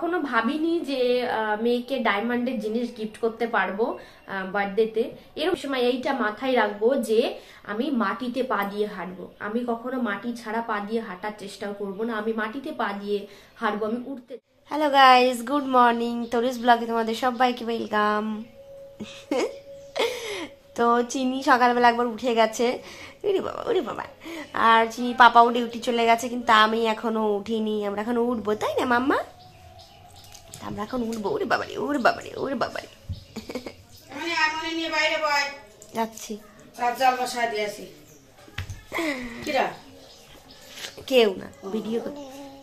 কখনো ভাবিনি যে মেয়েকে ডায়মন্ডের জিনিস গিফট করতে পারবো বার্থডেতে। এরকম সময় এইটা মাথায় রাখবো যে আমি মাটিতে পা দিয়ে হাঁটবো। আমি কখনো মাটি ছাড়া পা দিয়ে হাঁটার চেষ্টাও করবো না, আমি মাটিতে পা দিয়ে হাঁটবো, আমি উঠতে। Hello guys, good morning. তরিস ব্লগে তোমাদের সবাইকে ওয়েলকাম। তো চিনি সকালবেলা একবার উঠে গেছে, ওরে বাবা, আর চিনি পাপাও ডিউটি চলে গেছে, কিন্তু আমি এখনো উঠিনি। আমরা এখন উঠবো, তাই না মাম্মা? আমরা এখন উঠবো। ওরে বাবারে, ওরে বাবারে, ওরে বাবারে, যাচ্ছি। কেউ না, ভিডিও করতে।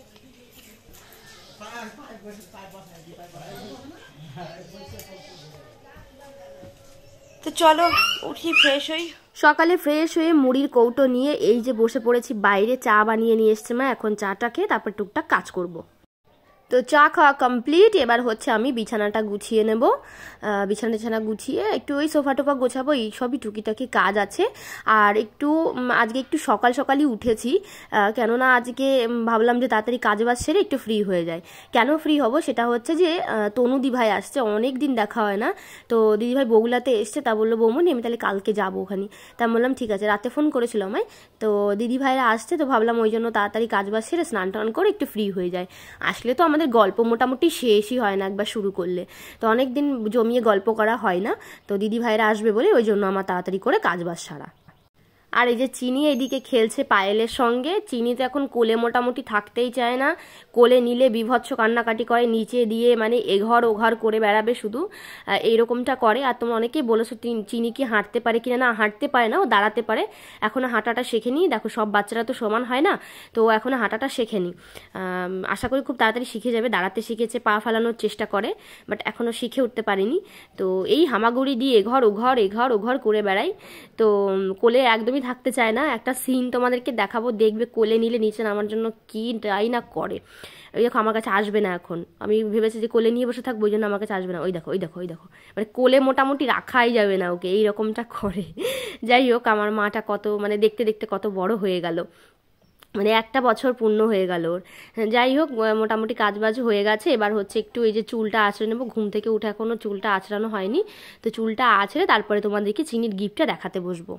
তো চলো উঠি, ফ্রেশ হই। সকালে ফ্রেশ হয়ে মুড়ির কৌটো নিয়ে এই যে বসে পড়েছি বাইরে। চা বানিয়ে নিয়ে এসছে মা, এখন চাটা খেয়ে তারপর টুকটাক কাজ করব। তো চা খাওয়া কমপ্লিট। এবার হচ্ছে আমি বিছানাটা গুছিয়ে নেব। বিছানা গুছিয়ে একটু ওই সোফা টোফা গোছাবো, এই সবই টুকিটাকি কাজ আছে। আর একটু আজকে একটু সকালই উঠেছি, কেননা আজকে ভাবলাম যে তাড়াতাড়ি কাজ বাজ সেরে একটু ফ্রি হয়ে যায়। কেন ফ্রি হব সেটা হচ্ছে যে তনু দিভাই আসছে, অনেক দিন দেখা হয় না। তো দিদিভাই বগুলাতে এসছে, তা বললো বৌমনি আমি তাহলে কালকে যাবো ওখানে। তা বললাম ঠিক আছে। রাতে ফোন করেছিল আমায়, তো দিদিভাইরা আসছে, তো ভাবলাম ওই জন্য তাড়াতাড়ি কাজ বাজ সেরে স্নান টান করে একটু ফ্রি হয়ে যায়। আসলে তো আমাদের গল্প মোটামুটি শেষই হয় না একবার শুরু করলে, তো অনেক দিন জমিয়ে গল্প করা হয় না। তো দিদি ভাইরা আসবে বলে ওই জন্য আমার তাড়াতাড়ি করে কাজ বাজ সারা। আর এই যে চিনি এদিকে খেলছে পায়েলের সঙ্গে। চিনি তো এখন কোলে মোটামুটি থাকতেই চায় না, কোলে নিলে বিভৎস কান্নাকাটি করে, নিচে দিয়ে মানে এঘর ওঘর করে বেড়াবে শুধু, এইরকমটা করে। আর তোমরা অনেকেই বলেছো চিনি কি হাঁটতে পারে কিনা। না, হাঁটতে পারে না, ও দাঁড়াতে পারে। এখনো হাঁটাটা শেখেনি। দেখো সব বাচ্চারা তো সমান হয় না, তো এখনো হাঁটাটা শেখেনি। আশা করি খুব তাড়াতাড়ি শিখে যাবে। দাঁড়াতে শিখেছে, পা ফেলানোর চেষ্টা করে, বাট এখনো শিখে উঠতে পারেনি। তো এই হামাগুড়ি দিয়ে এঘর ওঘর করে বেড়াই। তো কোলে একদমই থাকতে চায় না। একটা সিন তোমাদেরকে দেখাবো, দেখবে কোলে নিলে নিচে নামার জন্য কি ট্রাই না করে। ওই দেখো আমার কাছে আসবে না এখন। আমি ভেবেছি যে কোলে নিয়ে বসে থাকবো, ওই জন্য আমার কাছে আসবে না। ওই দেখো ওই দেখো ওই দেখো, মানে কোলে মোটামুটি রাখাই যাবে না ওকে, এইরকমটা করে। যাই হোক, আমার মাটা কত মানে দেখতে দেখতে কত বড় হয়ে গেল, মানে 1 বছর পূর্ণ হয়ে গেল ওর। যাই হোক, মোটামুটি কাজবাজ হয়ে গেছে। এবার হচ্ছে একটু এই যে চুলটা আঁচড়ে নেবো। ঘুম থেকে উঠে এখনও চুলটা আঁচড়ানো হয়নি, তো চুলটা আঁচড়ে তারপরে তোমাদেরকে চিনির গিফটটা দেখাতে বসবো।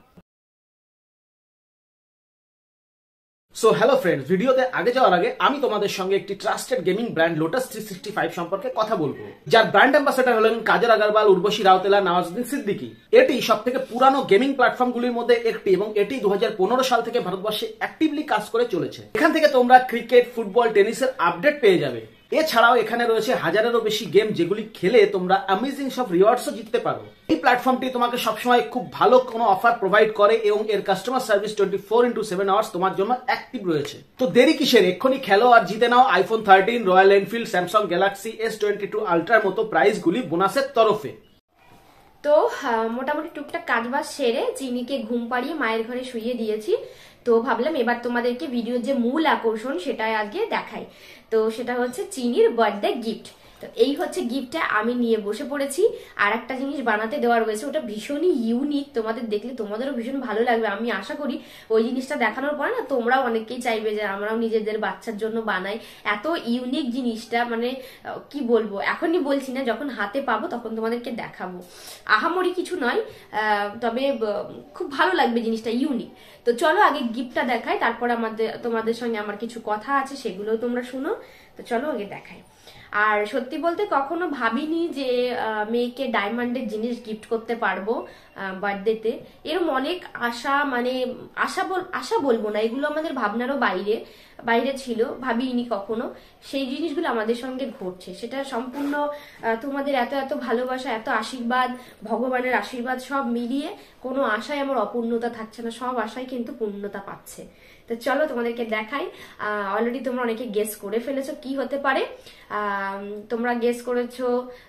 সো হ্যালো ফ্রেন্ডস, ভিডিওতে আগে যাওয়ার আগে আমি তোমাদের সঙ্গে একটি ট্রাস্টেড গেমিং ব্র্যান্ড লোটাস 365 সম্পর্কে কথা বলবো, যার ব্র্যান্ড অ্যাম্বাসেডর হলেন কাজল আগরওয়াল, উর্বশী রাউতেলা, নওয়াজুদ্দিন সিদ্দিকী। এটি সবথেকে পুরানো গেমিং প্ল্যাটফর্মগুলির মধ্যে একটি এবং এটি 2015 সাল থেকে ভারতবর্ষে অ্যাক্টিভলি কাজ করে চলেছে। এখান থেকে তোমরা ক্রিকেট, ফুটবল, টেনিসের আপডেট পেয়ে যাবে। এছাড়াও এখানে রয়েছে হাজারেরও বেশি গেম, যেগুলি খেলে তোমরা অ্যামেজিং সব রিওয়ার্ডসও জিততে পারো। এই প্ল্যাটফর্মটি তোমাকে সবসময় খুব ভালো কোনো অফার প্রোভাইড করে এবং এর কাস্টমার সার্ভিস 24x7 আওয়ার্স তোমার জন্য অ্যাক্টিভ রয়েছে। তো দেরি কিসের, এক্ষুনি খেলো আর জিতে নাও iPhone 13, Royal Enfield, Samsung Galaxy S22 আলট্রার মতো প্রাইজগুলি বোনাসের তরফে। তো মোটামুটি টুকটাক কাজবাজ সেরে চিনিকে ঘুম পাড়িয়ে মায়ের ঘরে শুইয়ে দিয়েছি। তো ভাবলাম এবার তোমাদেরকে ভিডিওর যে মূল আকর্ষণ সেটাই আজকে দেখাই। তো সেটা হচ্ছে চিনির বার্থডে গিফট। তো এই হচ্ছে গিফটটা আমি নিয়ে বসে পড়েছি। আর একটা জিনিস বানাতে দেওয়া রয়েছে, ওটা ভীষণই ইউনিক, তোমাদের দেখলে তোমাদেরও ভীষণ ভালো লাগবে। আমি আশা করি ওই জিনিসটা দেখানোর পরে না তোমরাও অনেকেই চাইবে যে আমরাও নিজেদের বাচ্চার জন্য বানাই। এত ইউনিক জিনিসটা, মানে কি বলবো, এখনই বলছি না, যখন হাতে পাবো তখন তোমাদেরকে দেখাবো। আহামরি কিছু নয়, তবে খুব ভালো লাগবে জিনিসটা, ইউনিক। তো চলো আগে গিফটটা দেখাই, তারপর তোমাদের সঙ্গে আমার কিছু কথা আছে, সেগুলোও তোমরা শুনো। তো চলো আগে দেখাই। আর সত্যি বলতে কখনো ভাবিনি যে মেয়েকে ডায়মন্ডের জিনিস গিফট করতে পারবো বার্থডেতে। এরকম অনেক আশা, মানে আশা বলবো না, এগুলো আমাদের ভাবনারও বাইরে ছিল, ভাবিনি কখনো। সেই জিনিসগুলো আমাদের সঙ্গে ঘটছে, সেটা সম্পূর্ণ তোমাদের এত এত ভালোবাসা, এত আশীর্বাদ, ভগবানের আশীর্বাদ সব মিলিয়ে কোনো আশায় আমার অপূর্ণতা থাকছে না, সব আশাই কিন্তু পূর্ণতা পাচ্ছে। তো চলো তোমাদেরকে দেখাই। অলরেডি তোমরা অনেকে গেস করে ফেলেছো কি হতে পারে। তোমরা গেস করেছো,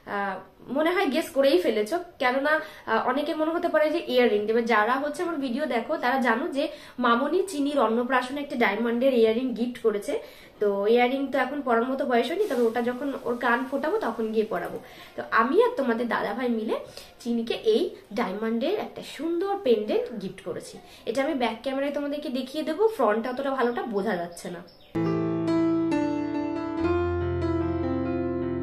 মনে হয় গেস করেই ফেলেছো, কেননা অনেকে মনে হতে পারে যে ইয়াররিং। এবার যারা হচ্ছে আমার ভিডিও দেখো তারা জানো যে মামনি চিনির অন্নপ্রাশনে একটা ডায়মন্ডের ইয়াররিং গিফট করেছে। তো ইয়াররিং তো এখন পরার মতো বয়স হয়নি, তবে ওটা যখন ওর কান ফোটাবো তখন গিয়ে পরাবো। তো আমি আর তোমাদের দাদাভাই মিলে চিনিকে এই ডায়মন্ডের একটা সুন্দর পেন্ডেন্ট গিফট করেছি। এটা আমি ব্যাক ক্যামেরায় তোমাদেরকে দেখিয়ে দেবো, ফ্রন্টটা অতটা ভালোটা বোঝা যাচ্ছে না।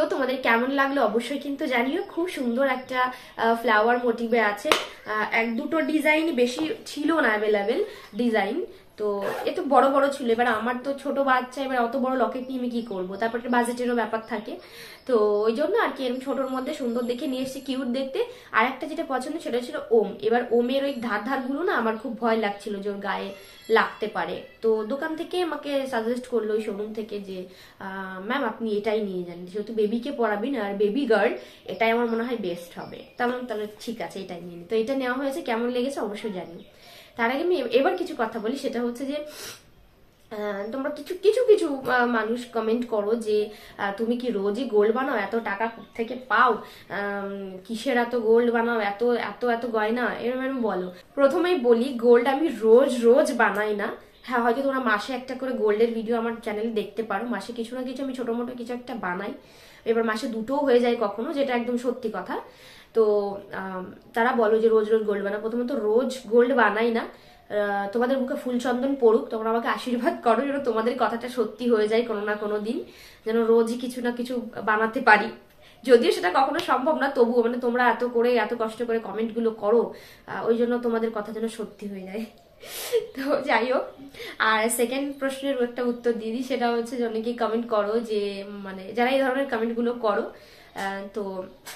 তোমাদের কেমন লাগলো অবশ্যই কিন্তু জানিও। খুব সুন্দর একটা ফ্লাওয়ার মোটিভে আছে, এক দুটো ডিজাইন, বেশি ছিল না অ্যাভেলেবেল ডিজাইন। তো এ তো বড় বড় ছিল, এবার আমার তো ছোট বাচ্চা, এবার অত বড় লকেট নিয়ে আমি কি করবো, তারপরে বাজেটেরও ব্যাপার থাকে। তো ওই জন্য আর কি এরকম ছোটোর মধ্যে সুন্দর দেখে নিয়ে এসেছি, কিউট দেখতে। আর একটা যেটা পছন্দ সেটা ছিল ওম। এবার ওমের ওই ধার গুলো না আমার খুব ভয় লাগছিল যে ওর গায়ে লাগতে পারে, তো দোকান থেকে আমাকে সাজেস্ট করলো ওই শোরুম থেকে যে ম্যাম আপনি এটাই নিয়ে যান, যেহেতু বেবিকে পড়াবেন আর বেবি গার্ল, এটাই আমার মনে হয় বেস্ট হবে। তাহলে ঠিক আছে এটাই নিয়ে নি। তো এটা নেওয়া হয়েছে, কেমন লেগেছে অবশ্যই জানি। তার আগে আমি এবার কিছু কথা বলি, সেটা হচ্ছে যে তোমরা কিছু কিছু কিছু মানুষ কমেন্ট করো যে তুমি কি রোজই গোল্ড বানাও, এত টাকা থেকে পাও, কিসের এত গোল্ড বানাও, এত এত এত গয়না, এরকম বলো। প্রথমেই বলি, গোল্ড আমি রোজ রোজ বানাই না। হ্যাঁ, হয়তো তোমরা মাসে একটা করে গোল্ডের ভিডিও আমার চ্যানেলে দেখতে পারো, মাসে কিছু না কিছু আমি ছোট মোটো কিছু একটা বানাই। এবার মাসে দুটোও হয়ে যায় কখনো, যেটা একদম সত্যি কথা। তো তারা বলো যে রোজ রোজ গোল্ড বানাও, প্রথমত রোজ গোল্ড বানাই না। তোমাদের মুখে ফুল চন্দন পড়ুক, তোমরা আমাকে আশীর্বাদ করো যেন তোমাদের কথাটা সত্যি হয়ে যায় কোনো না কোনো দিন, যেন রোজই কিছু না কিছু বানাতে পারি। যদিও সেটা কখনো সম্ভব না, তবুও মানে তোমরা এত করে এত কষ্ট করে কমেন্ট গুলো করো, ওই জন্য তোমাদের কথা যেন সত্যি হয়ে যায়। তো যাই হোক, আর সেকেন্ড প্রশ্নের একটা উত্তর দিয়ে দিই, সেটা হচ্ছে যে অনেকেই কমেন্ট করো যে মানে যারা এই ধরনের কমেন্ট গুলো করো, তো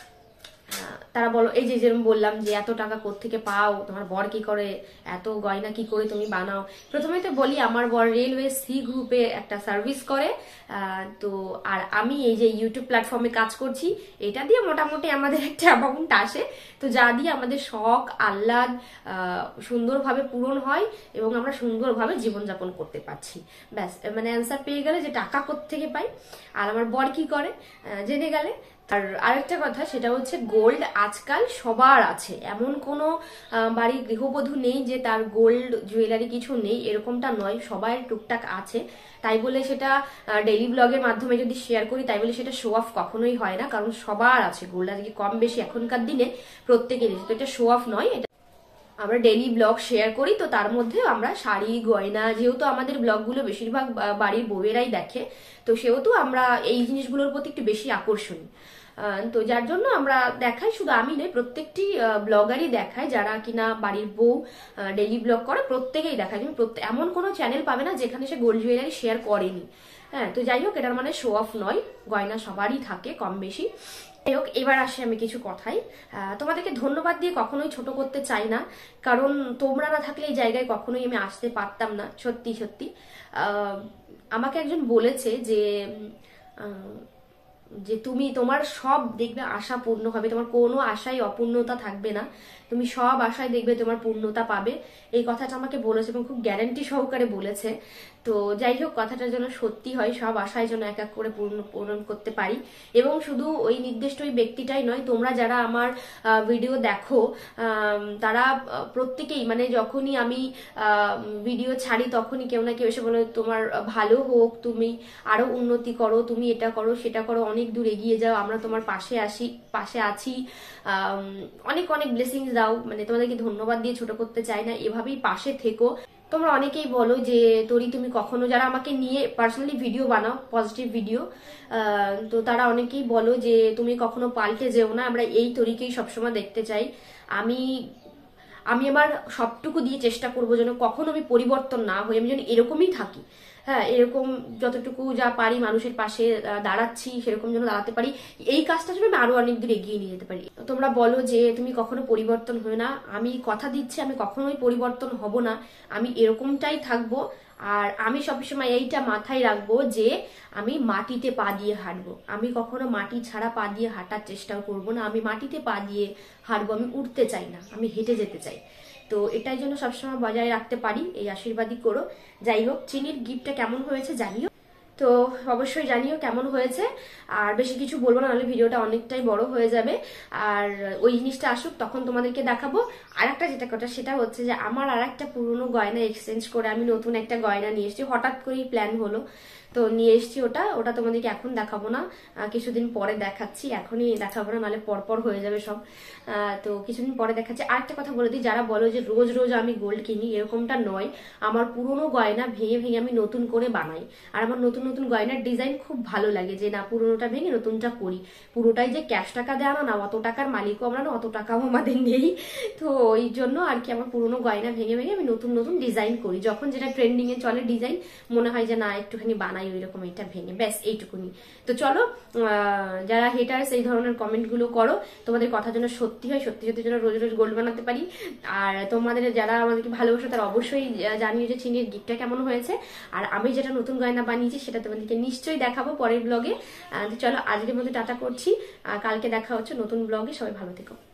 তারা বলো এই যে যেরকম বললাম যে এত টাকা কোত্থেকে পাও, তোমার বর কি করে, এত গয়না কি করে তুমি বানাও। প্রথমে তো বলি, আমার বর রেলওয়ে সি গ্রুপে একটা সার্ভিস করে, তো আর আমি এই যে ইউটিউব প্ল্যাটফর্মে কাজ করছি, এটা দিয়ে মোটামুটি আমাদের একটা অ্যামাউন্ট আসে। তো যা দিয়ে আমাদের শখ আহ্লাদ সুন্দরভাবে পূরণ হয় এবং আমরা সুন্দরভাবে জীবনযাপন করতে পারছি। ব্যাস, মানে অ্যান্সার পেয়ে গেলে যে টাকা কোত্থেকে পাই আর আমার বর কি করে জেনে গেলে। আর আরেকটা কথা, সেটা হচ্ছে গোল্ড আজকাল সবার আছে, এমন কোনো বাড়ির গৃহবধূ নেই যে তার গোল্ড জুয়েলারি কিছু নেই, এরকমটা নয়, সবাই টুকটাক আছে। তাই বলে সেটা ডেইলি ব্লগের মাধ্যমে যদি শেয়ার করি তাই বলে সেটা শো অফ কখনোই হয় না, কারণ সবার আছে গোল্ড, আজকে কম বেশি এখনকার দিনে প্রত্যেকেরই, তো এটা শো অফ নয়। এটা আমরা ডেইলি ব্লগ শেয়ার করি, তো তার মধ্যে আমরা শাড়ি গয়না, যেহেতু আমাদের ব্লগগুলো বেশিরভাগ বাড়ির বউয়েরাই দেখে, তো সেহেতু আমরা এই জিনিসগুলোর প্রতি একটু বেশি আকর্ষণী। তো যার জন্য আমরা দেখাই, শুধু আমি নই, প্রত্যেকটি ব্লগারই দেখায়, যারা কিনা বাড়ির বউ ডেইলি ব্লগ করে প্রত্যেকেই দেখায়। তুমি এমন কোনো চ্যানেল পাবে না যেখানে সে গোল্ড জুয়েলারি শেয়ার করেনি। হ্যাঁ, তো যাই হোক, এটার মানে শো অফ নয়, গয়না সবারই থাকে কম বেশি। যাই হোক, এবার আসে আমি কিছু কথাই। তোমাদেরকে ধন্যবাদ দিয়ে কখনোই ছোট করতে চাই না, কারণ তোমরা না থাকলে এই জায়গায় কখনোই আমি আসতে পারতাম না। সত্যি সত্যি আমাকে একজন বলেছে যে যে তুমি তোমার সব দেখবে আশা পূর্ণ হবে, তোমার কোনো আশাই অপূর্ণতা থাকবে না, তুমি সব আশায় দেখবে তোমার পূর্ণতা পাবে। এই কথাটা আমাকে বলেছে এবং খুব গ্যারান্টি সহকারে বলেছে। তো যাই হোক, কথাটা যেন সত্যি হয়, সব আশায় যেন এক এক করে পূরণ করতে পারি। এবং শুধু ওই নির্দিষ্ট ওই ব্যক্তিটাই নয়, তোমরা যারা আমার ভিডিও দেখো তারা প্রত্যেকেই, মানে যখনই আমি ভিডিও ছাড়ি তখনই কেউ না কেউ এসে বলে তোমার ভালো হোক, তুমি আরো উন্নতি করো, তুমি এটা করো সেটা করো, অনেক দূর এগিয়ে যাও, আমরা তোমার পাশে আছি, অনেক অনেক ব্লেসিংস দাও। মানে তোমাদেরকে ধন্যবাদ দিয়ে ছোট করতে চাই না, এভাবেই পাশে থেকো। তোমরা অনেকেই বলো যে তুমি কখনো, যারা আমাকে নিয়ে পার্সোনালি ভিডিও বানাও, পজিটিভ ভিডিও, তো তারা অনেকেই বলো যে তুমি কখনো পাল্টে যেও না, আমরা এই তরিকেই সবসময় দেখতে চাই। আমি আমার সবটুকু দিয়ে চেষ্টা করবো যেন কখনো আমি পরিবর্তন না হই, আমি যেন এরকমই থাকি। হ্যাঁ, এরকম যতটুকু যা পারি মানুষের পাশে দাঁড়াচ্ছি সেরকম যেন দাঁড়াতে পারি, এই কাজটা যেন আমি আরো অনেক দূর এগিয়ে নিয়ে যেতে পারি। তোমরা বলো যে তুমি কখনো পরিবর্তন হয় না, আমি কথা দিচ্ছি আমি কখনোই পরিবর্তন হব না, আমি এরকমটাই থাকবো। আর আমি সবসময় এইটা মাথায় রাখবো যে আমি মাটিতে পা দিয়ে হাঁটবো, আমি কখনো মাটি ছাড়া পা দিয়ে হাঁটার চেষ্টাও করবো না, আমি মাটিতে পা দিয়ে হাঁটবো, আমি উঠতে চাই না, আমি হেঁটে যেতে চাই। তো এটাই জন্য সবসময় বজায় রাখতে পারি, এই আশীর্বাদই করো। যাই হোক, চিনির গিফটটা কেমন হয়েছে জানিও, তো অবশ্যই জানিও কেমন হয়েছে। আর বেশি কিছু বলবো না, নাহলে ভিডিওটা অনেকটাই বড় হয়ে যাবে। আর ওই জিনিসটা আসুক তখন তোমাদেরকে দেখাবো। আর একটা যেটা কথা, সেটা হচ্ছে যে আমার আর একটা পুরনো গয়না এক্সচেঞ্জ করে আমি নতুন একটা গয়না নিয়ে এসেছি, হঠাৎ করেই প্ল্যান হলো। তো নিয়ে এসছি ওটা ওটা তোমাদেরকে এখন দেখাবো না, কিছুদিন পরে দেখাচ্ছি, এখনই দেখাবো না, নাহলে পরপর হয়ে যাবে সব। তো কিছুদিন পরে দেখাচ্ছি। আরেকটা কথা বলে দিই, যারা বলো যে রোজ রোজ আমি গোল্ড কিনি, এরকমটা নয়। আমার পুরোনো গয়না ভেঙে ভেঙে আমি নতুন করে বানাই, আর আমার নতুন নতুন গয়নার ডিজাইন খুব ভালো লাগে, যে না পুরোনোটা ভেঙে নতুনটা করি। পুরোটাই যে ক্যাশ টাকা দেওয়া না, অত টাকার মালিকও আমরা না, অত টাকাও আমাদের নেই। তো ওই জন্য আর কি আমার পুরোনো গয়না ভেঙে ভেঙে আমি নতুন নতুন ডিজাইন করি, যখন যেটা ট্রেন্ডিং এ চলে ডিজাইন, মনে হয় যে না একটুখানি বানাই ওই রকম, এটা ভেঙে, ব্যাস এইটুকুনি। তো চলো, যারা হেটার্স এই ধরনের কমেন্ট গুলো করো, তোমাদের কথা যেন সত্যি হয়, সত্যি সত্যি যেন রোজ রোজ গোল্ড বানাতে পারি। আর তোমাদের যারা আমাদেরকে ভালোবাসো তারা অবশ্যই জানিও যে চিনির গিফটটা কেমন হয়েছে। আর আমি যেটা নতুন গয়না বানিয়েছি সেটা তোমাদেরকে নিশ্চয়ই দেখাবো পরের ব্লগে। তো চলো, আজকের মধ্যে টাটা করছি, কালকে দেখা হচ্ছে নতুন ব্লগে। সবাই ভালো থেকো।